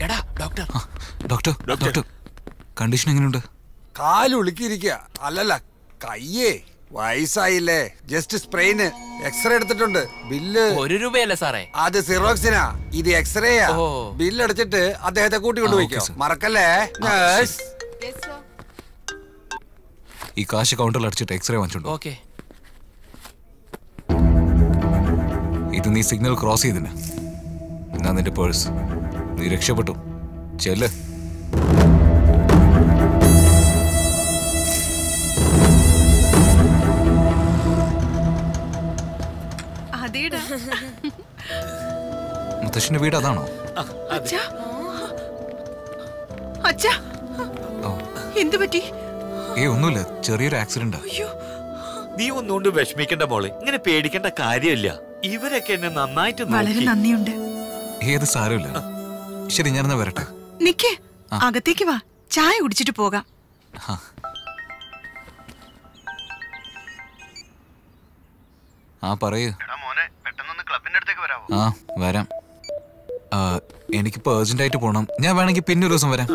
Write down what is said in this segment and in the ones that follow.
Doctor doctor doctor condition എങ്ങനെയുണ്ട്? കാലുളുക്കിയിരിക്കുക. അല്ലല്ല, കയ്യേ വയസ്സായില്ലേ. Just sprain. എക്സ്റേ എടുത്തിട്ടുണ്ട്. ബില്ല് 1 രൂപയല്ലേ സാറേ? അത് സിറോക്സിനാ, ഇത് എക്സ്റേയാ. ബില്ല് അടിച്ചിട്ട് അദ്ദേഹത്തെ കൂട്ടി കൊണ്ടുപോയിക്കോ. മറക്കല്ലേ. ഈ കാശ് കൗണ്ടറിൽ അടിച്ചിട്ട് എക്സ്റേ വാങ്ങിച്ചോണ്ടോ. ഓക്കെ. ഇത് നീ സിഗ്നൽ ക്രോസ് ചെയ്തിന്. എന്നാ നിന്റെ പേഴ്സ്. നീ രക്ഷപ്പെട്ടു. ചെല്ല്. മുത്തശ്ശിന്റെ വീട് അതാണോ? എന്ത് പറ്റി? ഒന്നുമില്ല, ചെറിയൊരു ആക്സിഡന്റ്. നീ ഒന്നുകൊണ്ട് വിഷമിക്കണ്ട മോളെ, ഇങ്ങനെ പേടിക്കേണ്ട കാര്യമില്ല. ഇവരൊക്കെ എന്നെ നന്നായിട്ട് വളരെ നന്ദിയുണ്ട്. ഏത് സാരമില്ല. ശരി, ഞാനെന്നാ വരട്ടെ. നിക്ക്, അകത്തേക്ക് വാ, ചായ കുടിച്ചിട്ട് പോകാം. പറയൂ. വരാം. എനിക്കിപ്പോ അർജന്റ് ആയിട്ട് പോണം. ഞാൻ വേണമെങ്കിൽ പിന്നെ ഒരു ദിവസം വരാം.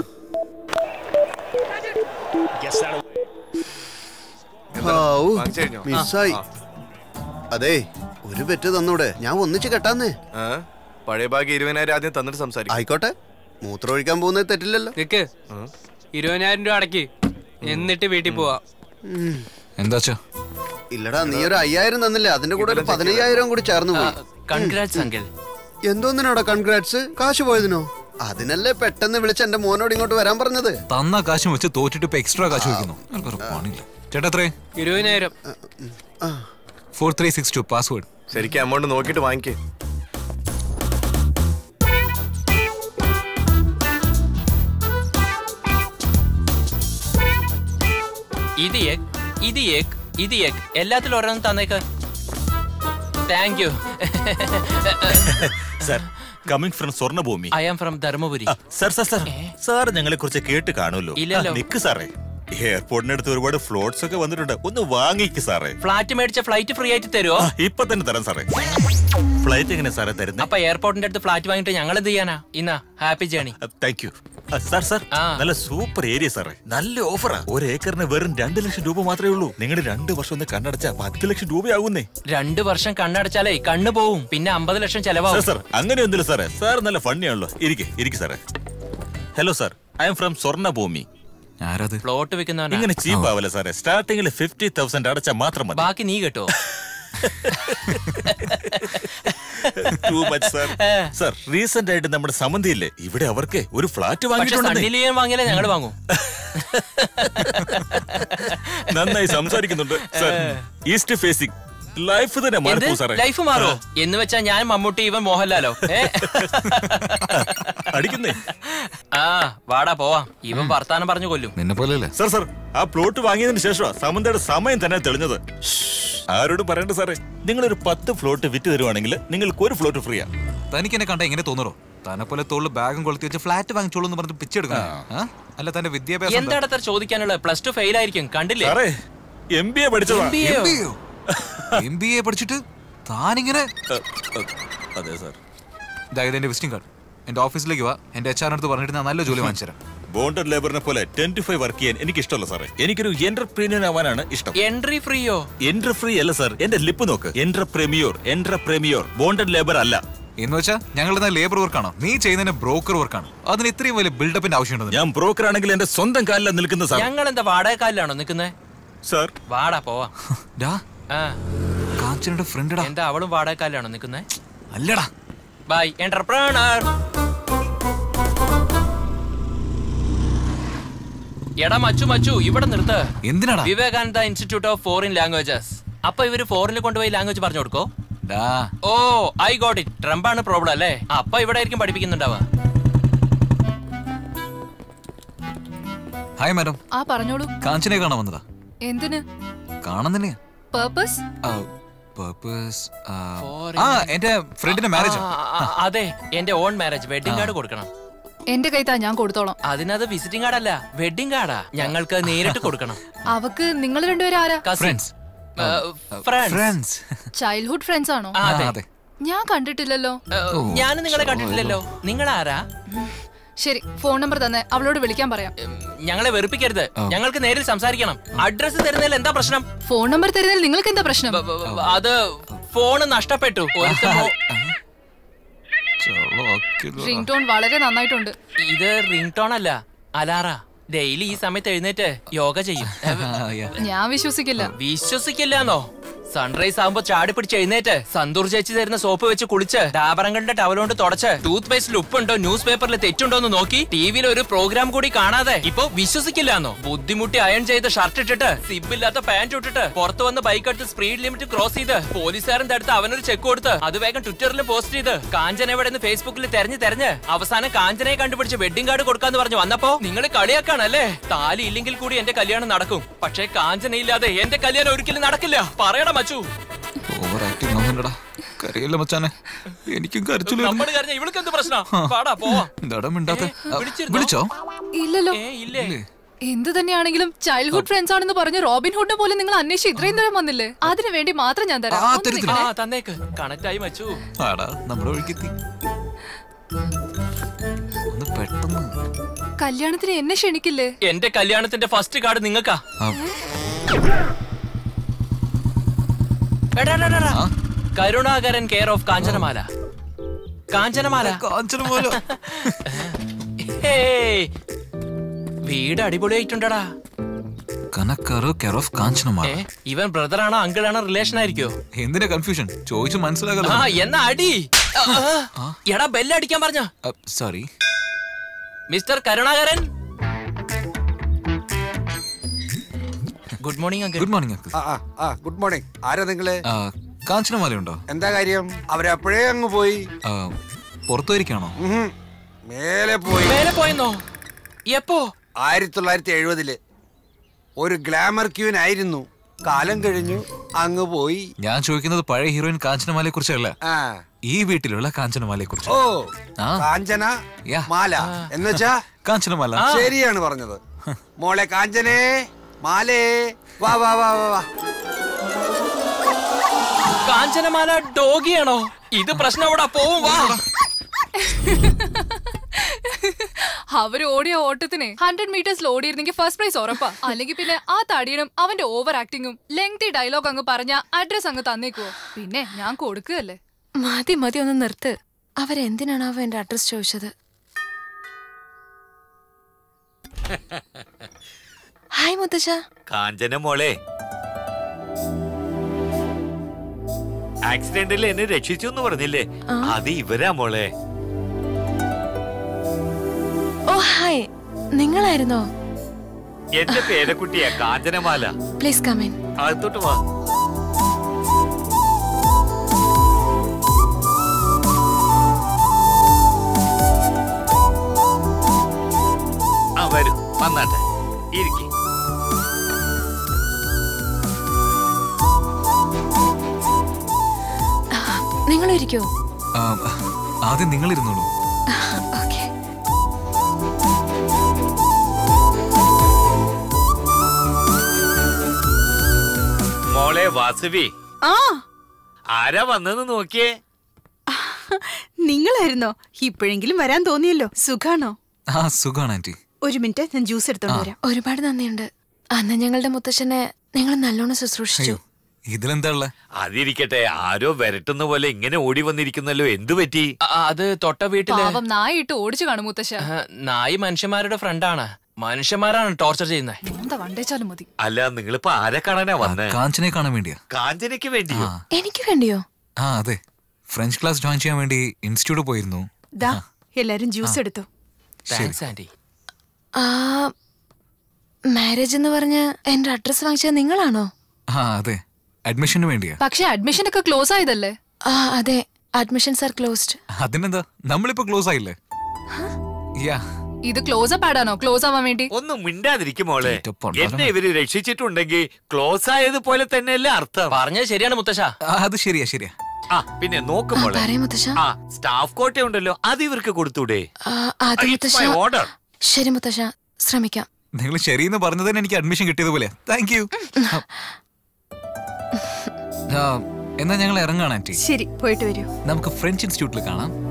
മിസ്സായി. അതെ, ഒരു പെറ്റ് തന്നൂടെ? ഞാൻ ഒന്നിച്ച് കെട്ടാന്നേ. പഴയ ബാഗ് 20,000 ആദ്യം തന്നിട്ട് സംസാരിക്കും. ആയിക്കോട്ടെ, മൂത്രം ഒഴിക്കാൻ പോകുന്നത് തെറ്റില്ലല്ലോ. 20,000 രൂപ അടക്കി, എന്നിട്ട് വീട്ടിൽ പോവാ. എന്താച്ചാ? ഇല്ലടാ, നീ ഒരു 5,000 തന്നില്ലേ, അതിന്റെ കൂടെ ഒരു 15,000 കൂടി ചേർന്ന് പോയി. Congrats uncle. എന്തോന്നിനോടാ കൺഗ്രാറ്റ്സ്? കാശ് പോയതിനോ? അതിനല്ലേ പെട്ടെന്ന് വിളിച്ച് എന്റെ മോനോട് ഇങ്ങോട്ട് വരാൻ പറഞ്ഞത്. തന്ന കാശും വെച്ച് തോറ്റിട്ട് ഇപ്പൊ എക്സ്ട്രാ കാശ് വയ്ക്കുന്നു. ചേട്ടാ എത്രേ? 20,000. 4362 പാസ്വേഡ്. ശരിക്കും അമൗണ്ട് നോക്കിട്ട് വാങ്ങിക്കേ. ഇത് എല്ലാത്തിലും ഓരോന്നും തന്നേക്ക്. Thank you. Sir, coming from Swarnabhoomi. I am from Dharmapuri. Sir ഞങ്ങളെ കുറിച്ച് കേട്ട് കാണുമല്ലോ. നിക്ക് സാറേ, എയർപോർട്ടിനടുത്ത് ഒരുപാട് ഫ്ലോട്ട്സ് ഒക്കെ വന്നിട്ടുണ്ട്. ഒന്ന് വാങ്ങിക്ക് സാറേ. ഫ്ലാറ്റ് മേടിച്ച ഫ്ലൈറ്റ് ഫ്രീ ആയിട്ട് തരുമോ? ഇപ്പൊ തന്നെ തരാം സാറേ. ഫ്ലൈറ്റ് എങ്ങനെ സാറേ തരുന്നത്? അപ്പൊ എയർപോർട്ടിന്റെ അടുത്ത് ഫ്ലാറ്റ് വാങ്ങിട്ട് ഞങ്ങൾ എന്ത് ചെയ്യാനാ? ഇന്നാ happy journey. Thank you sir. നല്ല സൂപ്പർ ഏരിയ സാറേ, നല്ല ഓഫറാ. 1 ഏക്കറിന് വെറും 2 ലക്ഷം രൂപ മാത്രമേ ഉള്ളൂ. നിങ്ങൾ 2 വർഷം ഒന്ന് കണ്ണടച്ചാ 10 ലക്ഷം രൂപയാകുന്നേ. 2 വർഷം കണ്ണടച്ചാലേ കണ്ണു പോവും, പിന്നെ 50 ലക്ഷം ചെലവാകും. സാർ അങ്ങനെയൊന്നുമില്ല സാറേ. സാർ നല്ല ഫണ്ണിയാണല്ലോ. ഇരിക്കെ സാറേ. Hello sir, I am from Swarnabhoomi. Plot വെക്കുന്നവനാ. ഇങ്ങനെ ചീപ്പ് ആവല്ലേ സാറേ? സ്റ്റാർട്ടിംഗിൽ 50,000 അടച്ചാൽ മാത്രം മതി. ബാക്കി നീ കേട്ടോ. സാർ, റീസെന്റ് ആയിട്ട് നമ്മുടെ സമന്തിയില്ലേ, ഇവിടെ അവർക്ക് ഒരു ഫ്ലാറ്റ് വാങ്ങിയാലേ ഞങ്ങൾ വാങ്ങും. നന്നായി സംസാരിക്കുന്നുണ്ട് സാർ. ഈസ്റ്റ് ഫേസിംഗ് ലൈഫ് തന്നെ മാറും സാറേ. ലൈഫ് മാറോ എന്ന് വെച്ചാ ഞാൻ മമ്മൂട്ടി, ഇവൻ മോഹൻലാലോ? അടിക്കുന്നേ. വാടാ പോവാം. ഇവൻ വർത്താനം പറഞ്ഞു കൊല്ലും. നിന്നെ പോലെയല്ലേ സാർ. ആ പ്ലോട്ട് വാങ്ങിയതിന് ശേഷം സമന്തയുടെ സമയം തന്നെ തെളിഞ്ഞത്. ആരോടും പറയണ്ട സാറേ. നിങ്ങളൊരു 10 ഫ്ലോട്ട് വിറ്റ് തരുവാണെങ്കിൽ നിങ്ങൾക്ക് 1 ഫ്ലോട്ട് ഫ്രീയാ. തനിക്ക് എന്നെ കണ്ട എങ്ങനെ തോന്നറോ? തന്നെ പോലെ തോളിൽ ബാഗും കൊളുത്തി വെച്ച് ഫ്ലാറ്റ് വാങ്ങിച്ചോളൂ എന്ന് പറഞ്ഞ് പിച്ചെടുക്കണം. അല്ല, തന്റെ വിദ്യാഭ്യാസം എന്താണ് ചോദിക്കാനുള്ളത്? +2 ഫെയിൽ ആയിരിക്കും, കണ്ടില്ലേ? MBA പഠിച്ചതാ. MBA പഠിച്ചിട്ട് താനിങ്ങനെ? അതെ സാർ. ഇതായത് എന്റെ വിസിറ്റിംഗ് കാർഡ്. എന്റെ ഓഫീസിലേക്ക് വാ. എന്റെ HR അടുത്ത് പറഞ്ഞിട്ട് ഞാൻ നല്ല ജോലി വാങ്ങിച്ചു തരാം. ബോണ്ടഡ് ലേബറിനെ പോലെ 10 to 5 വർക്ക് ചെയ്യാൻ എനിക്ക് ഇഷ്ടമല്ല സാറേ. എനിക്കൊരു എന്റർപ്രീനിയർ ആവാനാണ് ഇഷ്ടം. എൻട്രി ഫ്രീയോ? എൻട്രി ഫ്രീ അല്ല സാർ, എന്റെ ലിപ്പ് നോക്ക്. എന്റർപ്രീനിയർ ബോണ്ടഡ് ലേബർ അല്ല. എന്ന് വെച്ചാൽ ഞങ്ങളുടെ ലേബർ വർക്കാണോ? നീ ചെയ്യുന്നതിന് ബ്രോക്കർ വർക്കാണ്. അതിന് ഇത്രയും വലിയ ബിൽഡപ്പിന്റെ ആവശ്യമുണ്ട്? ഞാൻ ബ്രോക്കർ ആണെങ്കിൽ എന്റെ സ്വന്തം കാലിലാണ് നിൽക്കുന്നത് സാർ. ഞങ്ങൾ എന്താ വാടക കാലിലാണോ നിൽക്കുന്നത് സാർ? വാടാ പോവാ. കാഞ്ചനയുടെ ഫ്രണ്ടാ. എന്താ അവളും വാടക കാലിലാണോ നിൽക്കുന്നത്? അല്ലടാ. By entrepreneur. എടാ മച്ചു ഇവിടെ നിർത്ത്. എന്തിനാടാ? Vivekananda institute of foreign languages. അപ്പൊ ഇവര് ഫോറിനിൽ കൊണ്ടുപോയി ലാംഗ്വേജ് പറഞ്ഞു കൊടുക്കോ? Oh I got it. ട്രംപാണ് പ്രോബ്ലം അല്ലേ? അപ്പൊ ഇവിടെ ആയിരിക്കും പഠിപ്പിക്കുന്നുണ്ടാവാ. Hi madam. പറഞ്ഞോളൂ. കാഞ്ചനെ കാണാൻ വന്നതാ. എന്തിന്? കാണാൻ തന്നെയാ. പർപ്പസ്? എന്റെ ഫ്രണ്ടിന്റെ മാരേജ്. അതെ, എന്റെ ഓൺ മാരേജ്. വെഡിങ് കാർഡ് കൊടുക്കണം. എന്റെ കൈത്താ, ഞാൻ കൊടുത്തോളാം. അതിനത് വിസിറ്റിംഗ് കാർഡല്ല, വെഡിങ് കാർഡാ. ഞങ്ങൾക്ക് നേരിട്ട് കൊടുക്കണം. അവക്ക് നിങ്ങൾ രണ്ടുപേരും ആരാ? ഫ്രണ്ട്സ്. ചൈൽഡ്ഹുഡ് ഫ്രണ്ട്സ് ആണോ? അതെ. ഞാൻ കണ്ടിട്ടില്ലല്ലോ. ഞാൻ നിങ്ങളെ കണ്ടിട്ടില്ലല്ലോ. നിങ്ങൾ ആരാ? ശരി, ഫോൺ നമ്പർ തന്നെ അവളോട് വിളിക്കാൻ പറയാം. ഞങ്ങളെ വെറുപ്പിക്കരുത്, ഞങ്ങൾക്ക് നേരിൽ സംസാരിക്കണം. അഡ്രസ് തരുന്നതിൽ എന്താ പ്രശ്നം? ഫോൺ നമ്പർ തരുന്നതിൽ നിങ്ങൾക്ക് എന്താ പ്രശ്നം? അത് ഫോണ് നഷ്ടപ്പെട്ടു. റിംഗ് ടോൺ വളരെ നന്നായിട്ടുണ്ട്. ഇത് റിംഗ് ടോൺ അല്ല, അലാറ. ഡെയിലി ഈ സമയത്ത് എഴുന്നേറ്റ് യോഗ ചെയ്യും. ഞാൻ വിശ്വസിക്കില്ല. വിശ്വസിക്കില്ലെന്നോ? സൺറൈസ് ആകുമ്പോ ചാടി പിടിച്ച് എഴുന്നേറ്റ് സന്തൂർ ചേച്ചി തരുന്ന സോപ്പ് വെച്ച് കുളിച്ച് ഡാബറങ്ങളുടെ ടവലോണ്ട് തുടച്ച് ടൂത്ത് പേസ്റ്റിൽ ഉപ്പുണ്ടോ ന്യൂസ് പേപ്പറിൽ തെറ്റുണ്ടോ എന്ന് നോക്കി ടിവിയിൽ ഒരു പ്രോഗ്രാം കൂടി കാണാതെ ഇപ്പൊ വിശ്വസിക്കില്ലാന്നോ? ബുദ്ധിമുട്ടി അയൺ ചെയ്ത് ഷർട്ട് ഇട്ടിട്ട് സിബില്ലാത്ത പാന്റ് ഇട്ടിട്ട് പുറത്ത് വന്ന് ബൈക്ക് എടുത്ത് സ്പീഡ് ലിമിറ്റ് ക്രോസ് ചെയ്ത് പോലീസുകാരൻ തടുത്ത് അവനൊരു ചെക്ക് കൊടുത്ത് അത് വേഗം ട്വിറ്ററിൽ പോസ്റ്റ് ചെയ്ത് കാഞ്ചന എവിടെ നിന്ന് ഫേസ്ബുക്കിൽ തെരഞ്ഞ് അവസാനം കാഞ്ചനയെ കണ്ടുപിടിച്ച് വെഡിങ് കാർഡ് കൊടുക്കാന്ന് പറഞ്ഞു വന്നപ്പോ നിങ്ങൾ കളിയാക്കാണല്ലേ? താലി ഇല്ലെങ്കിൽ കൂടി എന്റെ കല്യാണം നടക്കും, പക്ഷേ കാഞ്ചന ഇല്ലാതെ എന്റെ കല്യാണം ഒരിക്കലും നടക്കില്ല. പറയണം മച്ചു. ഇല്ലല്ലോ. എന്ത് തന്നെയാണെങ്കിലും ചൈൽഡ്ഹുഡ് ഫ്രണ്ട്സ് ആണെന്ന് പറഞ്ഞ് റോബിൻഹുഡിനെ പോലെ നിങ്ങൾ അന്വേഷിച്ച് ഇത്രയും ദൂരം വന്നില്ലേ? അതിനു വേണ്ടി മാത്രം ഞാൻ തരാം. തന്നേക്ക്. കണക്ട് ആയി മച്ചു. കല്യാണത്തിന് എന്നെ ക്ഷണിക്കില്ലേ? എന്റെ കല്യാണത്തിന്റെ ഫസ്റ്റ് കാർഡ് നിങ്ങൾക്കാ. Karunakaran care of Kanchanamala. വീട് അടിപൊളിയായിട്ടുണ്ടടാ. ഇവൻ ബ്രദറാണോ അങ്കിളാണോ റിലേഷൻ ആയിരിക്കോ? എന്തിനാ കൺഫ്യൂഷൻ? ചോദിച്ചു മനസ്സിലാകല്ലോ. എന്നാ അടി. എടാ ബെല്ലടിക്കാൻ പറഞ്ഞ. Sorry mister Karunakaran. Good morning uncle. Good morning uncle. Good morning. ആരാ നിങ്ങള്? കാഞ്ചനമാലയുണ്ടോ? എന്താ കാര്യം? അവരപ്പോഴേ അങ്ങ് പോയി. പുറത്തു വരികയാണോ? മേലെ പോയി. മേലെ പോയെന്നോ? എപ്പോ? 1970 ഒരു ഗ്ലാമർ ക്യൂൻ ആയിരുന്നു. കാലം കഴിഞ്ഞു അങ്ങ് പോയി. ഞാൻ ചോദിക്കുന്നത് പഴയ ഹീറോയിൻ കാഞ്ചനമാലയെ കുറിച്ചല്ല, ഈ വീട്ടിലുള്ള കാഞ്ചനമാലയെ കുറിച്ച്. ഓ, കാഞ്ചന മാല എന്നുവെച്ചാ കാഞ്ചനമാല. ശരിയാണ് പറഞ്ഞത്. മോളെ കാഞ്ചനേ, മാലേ, വാ വാ വാ വാ. കാഞ്ചനമാല ഡോഗിയാണോ? ഇത് പ്രശ്നം അവിടെ പോവും. വാ. അവര് ഓടിയ ഓട്ടത്തിന് 100 മീറ്റേഴ്സിൽ ഓടിയിരുന്നെങ്കിൽ ഫസ്റ്റ് പ്രൈസ് ഉറപ്പാ. അല്ലെങ്കിൽ പിന്നെ ആ തടിയനും അവന്റെ ഓവർ ആക്ടിങ്ങും ലെങ്തി ഡയലോഗ് അങ്ങ് പറഞ്ഞ അഡ്രസ് അങ്ങ് തന്നേക്കുവോ? പിന്നെ ഞാൻ കൊടുക്കുകയല്ലേ. മതി മതി, ഒന്ന് നിർത്ത്. അവരെന്തിനാണ് അവ എന്റെ അഡ്രസ് ചോദിച്ചത്? ഹായ് മുത്തശ്ശ. കാഞ്ചന മോളെ, ആക്സിഡന്റിൽ എന്നെ രക്ഷിച്ചു എന്ന് പറഞ്ഞില്ലേ, അത് ഇവരാ മോളെ. ഓ ഹായ്, നിങ്ങളായിരുന്നോ? എന്റെ പേരക്കുട്ടിയാ കാഞ്ചനമാല. Please come in. അകത്തോട്ട് വാ. വരൂ, വന്നാട്ടെ, ഇരിക്കെ. നിങ്ങൾ ഇരിക്കോ? ആദ്യം നിങ്ങൾ ഇരുന്നോളൂ. മോളെ വാസവി, ആരാ വന്നെന്ന് നോക്കിയേ. നിങ്ങളായിരുന്നോ? ഇപ്പോഴെങ്കിലും വരാൻ തോന്നിയല്ലോ. സുഖാണോ? സുഖാണ് ആന്റി. ഒരു മിനിറ്റ്, ഞാൻ ജ്യൂസ് എടുത്തോണ്ട് വരാം. ഒരുപാട് നന്ദിയുണ്ട്. അന്ന് ഞങ്ങളുടെ മുത്തശ്ശനെ നിങ്ങൾ നല്ലോണം ശുശ്രൂഷിച്ചു. ഇതിലെന്താ ഉള്ള? അതിരിക്കട്ടെ, ആരോ വരട്ടുന്ന പോലെ ഇങ്ങനെ ഓടി വന്നിരിക്കുന്നല്ലോ, എന്തു പറ്റി? അത് തൊട്ട വീട്ടില് നായി ഇട്ട് ഓടിച്ചു കാണും മുത്തശ്ശ. നായി മനുഷ്യന്മാരുടെ ഫ്രണ്ടാണ്. മനുഷ്യന്മാരാണ് ടോർച്ചർ ചെയ്യുന്നത്. മതി. അല്ല, നിങ്ങളിപ്പോ ആരെ കാണാനാ വന്നേ? കാഞ്ചനയെ കാണാൻ വേണ്ടിയാ. കാഞ്ചനയ്ക്ക് വേണ്ടിയോ? എനിക്ക് വേണ്ടിയോ? അതെ, ഫ്രഞ്ച് ക്ലാസ് ജോയിൻ ചെയ്യാൻ വേണ്ടി ഇൻസ്റ്റിറ്റ്യൂട്ട് പോയിരുന്നു. എല്ലാരും ജ്യൂസ് എടുത്തു. മാരേജ് എന്ന് പറഞ്ഞ് എന്റെ അഡ്രസ് വാങ്ങിച്ചത് നിങ്ങളാണോ? അതെ, അഡ്മിഷന് വേണ്ടിയാ. പക്ഷെ അഡ്മിഷൻ ഒക്കെ ക്ലോസ് ആയതല്ലേ? അതെ, അഡ്മിഷൻസ് ആർ ക്ലോസ്ഡ്. അതിനെന്താ, നമ്മളിപ്പോ ക്ലോസ് ആയില്ലേ? ഇത് ക്ലോസ് അപ്പ് ആടാനോ? ക്ലോസ് ആവാൻ വേണ്ടി ഒന്നും മിണ്ടാതിരിക്കും മോളെ. എന്നെ ഇവര് രക്ഷിച്ചിട്ടുണ്ടെങ്കിൽ ക്ലോസ് ആയതുപോലെ തന്നെയല്ലേ അർത്ഥം. പറഞ്ഞത് ശരിയാണ് മുത്തശ്ശ. അത് ശരിയാ ശരിയാ. പിന്നെ നോക്കുമ്പോളെ സ്റ്റാഫ് കോട്ട ഉണ്ടല്ലോ, അത് ഇവർക്ക് കൊടുത്തൂടെ? ഓർഡർ. ശരി മുത്തശ്ശ, ശ്രമിക്കാം. നിങ്ങൾ ശരിയെന്ന് പറഞ്ഞതിന് എനിക്ക് അഡ്മിഷൻ കിട്ടിയതുപോലെ. Thank you. എന്നാ ഞങ്ങൾ ഇറങ്ങാണ് ആന്റി. ശരി, പോയിട്ട് വരൂ. നമുക്ക് ഫ്രഞ്ച് ഇൻസ്റ്റിറ്റ്യൂട്ടിൽ കാണാം.